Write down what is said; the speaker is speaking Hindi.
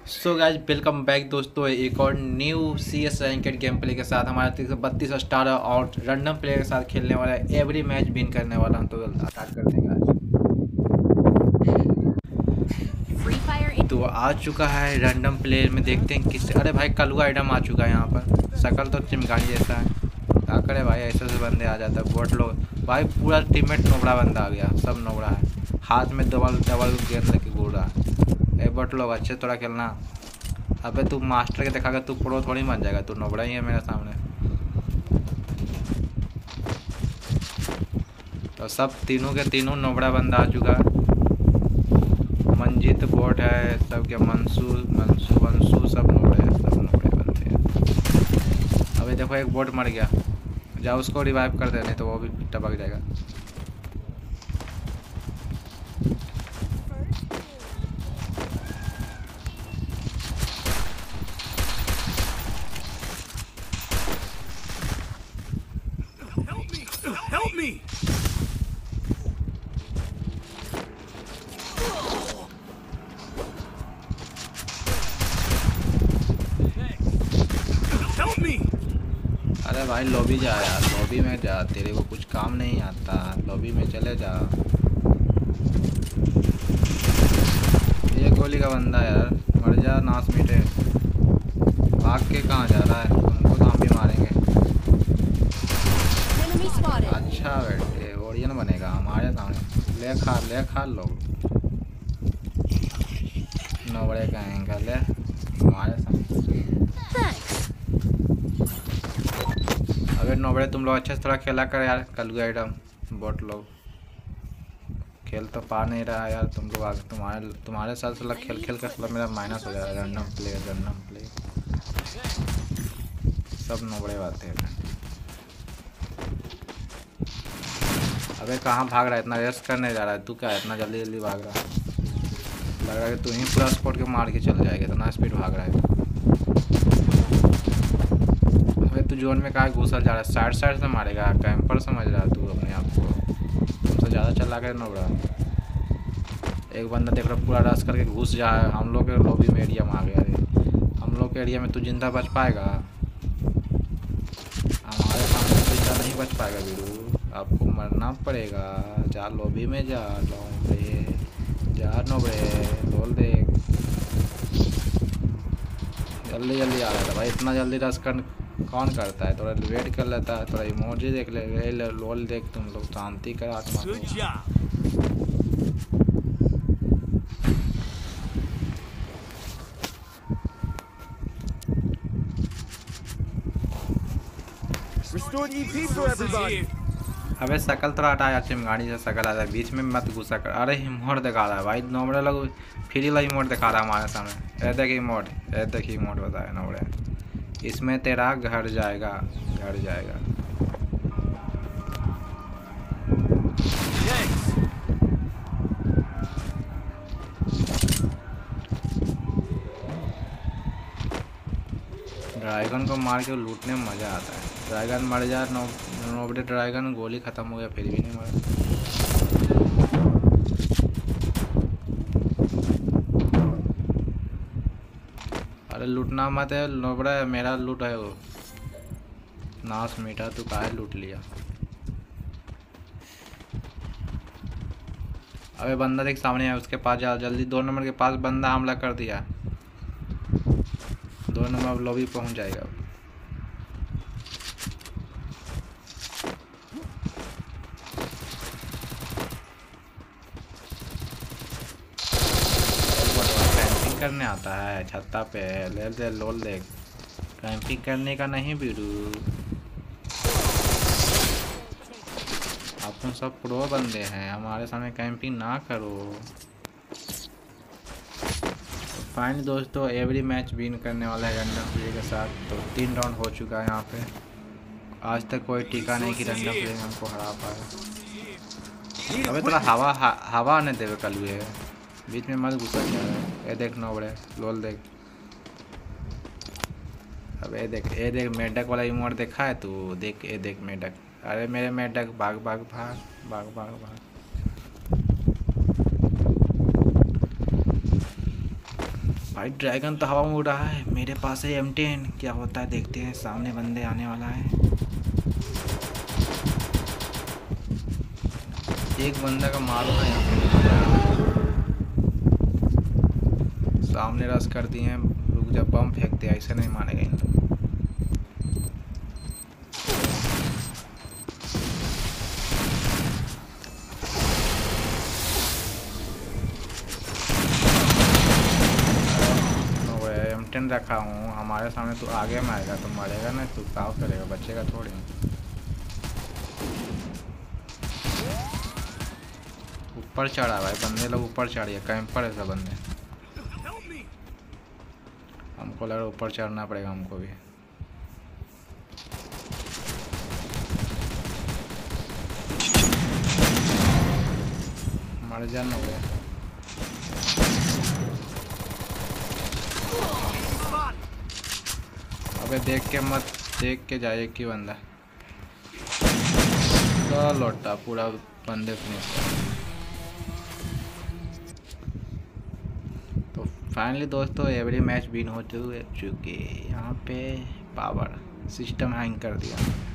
सो गाइज वेलकम बैक दोस्तों, एक और new C S ranked game play के साथ हमारा 332 स्टार और रैंडम प्लेयर के साथ खेलने वाला है। एवरी मैच विन करने वाला हम, तो स्टार्ट करते हैं गाइज। तो आ चुका है रैंडम प्लेयर में, देखते हैं किस। अरे भाई कलुआ आइटम आ चुका है यहाँ पर। शकल तो चिमगाड़ी जैसा है, क्या करे भाई, ऐसे से बंदे आ जाता है। बोट लोग भाई पूरा टीममेट नोबड़ा बंदा आ गया, सब नोबड़ा है। हाथ में डबल डबल गेंद लेके घूर रहा है। बट लोग अच्छे थोड़ा खेलना। अबे तू मास्टर के दिखाकर तू प्रो थोड़ी बन जाएगा, तू नोबड़ा ही है मेरे सामने। तो सब तीनों के तीनों नोबड़ा बंदा आ चुका है। मंजीत बोट है, सब क्या मंसू मंसू वंसू सब नोबड़े हैं, सब नोबड़े बनते हैं। अबे देखो एक बोट मर गया, जाओ उसको रिवाइव कर दे, नहीं तो वो भी टपक जाएगा। Help me! Help me! अरे भाई लॉबी जा यार, लॉबी में जा, तेरे को कुछ काम नहीं आता, लॉबी में चले जा। ये गोली का बंदा यार, मर जा नाश मीटे। भाग के कहाँ जा रहा है, तुमको तो हम भी मारेंगे। अच्छा बेटे ओरियन बनेगा हमारे सामने, ले खा लोग। नोबड़े कहेंगे ले हमारे सामने। अबे नोबड़े तुम लोग अच्छे से थोड़ा खेला कर यार। कलुआ आइटम बोट लोग खेल तो पा नहीं रहा है यार। तुम लोग आगे तुम्हारे साथ साला खेल खेल कर साला मेरा माइनस हो जाएगा। रैंडम प्ले सब नोबड़े बातें हैं। अबे कहाँ भाग रहा है, इतना रेस्ट करने जा रहा है तू? क्या इतना जल्दी जल्दी भाग रहा है? लग रहा है कि तू ही पूरा स्पॉट के मार के चल जाएगा, इतना स्पीड भाग रहा है। अबे तू जोन में कहाँ घुसल जा रहा है? साइड से मारेगा, कैंपर समझ रहा है तू अपने आप को? तुमसे ज़्यादा चला कर नोबड़ा। एक बंदा देख रहा पूरा रश करके घुस जा है हम लोग के लॉबी में, एरिया में आ गया है। हम लोग के एरिया में तू जिंदा बच पाएगा? हमारे सामने जिंदा नहीं बच पाएगा वीरू, आपको मरना पड़ेगा। जा लॉबी में जा, नोबड़े जा, नोबड़े बोल दे। जल्दी जल्दी आ रहा था भाई, इतना जल्दी रश कर कौन करता है? थोड़ा वेट कर लेता है, थोड़ा इमोजी देख ले, लोल देख। तुम लोग शांति कर आत्मा को। Restore EP for everybody! अबे शकल थोड़ा हटा यार, चिमगाड़ी से शकल आता है, बीच में मत घुसा कर। अरे इमोट दिखा रहा है भाई नोबड़े लोग, फ्री वाला इमोट दिखा रहा है हमारे सामने। ये देख इमोट, ये देख इमोट बताया नोबड़े, इसमें तेरा घर जाएगा, घर जाएगा। ड्रैगन को मार के लूटने में मज़ा आता है। ड्रैगन मर जा, नोबड़े ड्रैगन गोली ख़त्म हो गया, फिर भी नहीं मरा। अरे लूटना मत है नोबड़ा, मेरा लूट है वो। नाश मीठा तू काहे लूट लिया? अबे बंदा देख सामने है, उसके पास जा जल्दी। 2 नंबर के पास बंदा हमला कर दिया, 2 नंबर लॉबी पहुंच जाएगा। कैंपिंग करने आता है छत्ता पे, ले दे लोल देख। कैंपिंग करने का नहीं बीरू, अपन सब प्रो बंदे हैं, हमारे सामने कैंपिंग ना करो। फाइनली दोस्तों एवरी मैच विन करने वाला है रैंडम प्ले के साथ। तो 3 राउंड हो चुका है यहाँ पे। आज तक कोई टीका नहीं कि रैंडम प्ले में हमको हरा पाए। अबे थोड़ा हवा आने देवे कलुए, बीच में मत घुसा जा रहा है। ये देख नोबड़े लोल देख। अब ये देख मेढक वाला इमोट देखा है तू? देख ये देख मेढक। अरे मेरे मेढक भाग भाग भाग भाग भाग भाग। भाई ड्रैगन तो हवा में उड़ रहा है, मेरे पास है M10, क्या होता है देखते हैं। सामने बंदे आने वाला है, एक बंदा का मारो ना यहाँ पे। सामने रश कर दिए हैं, रुक जा, बम फेंक दिया, ऐसे नहीं मानेगा इन लोग। M10 रखा हूँ हमारे सामने, तो आगे में आएगा तो मरेगा ना, तो क्या करेगा, बचेगा थोड़ी। ऊपर चढ़ा भाई, बंदे लोग ऊपर चढ़िए, कैंपर है सब बंदे। हमको लग रहा है ऊपर चढ़ना पड़ेगा हमको भी। मर जाना हो गया। अबे देख के जाए कि बंदा तो लौटा पूरा बंदे फिनिश। तो फाइनली दोस्तों एवरी मैच विन हो चुके। यहाँ पे पावर सिस्टम हैंग कर दिया।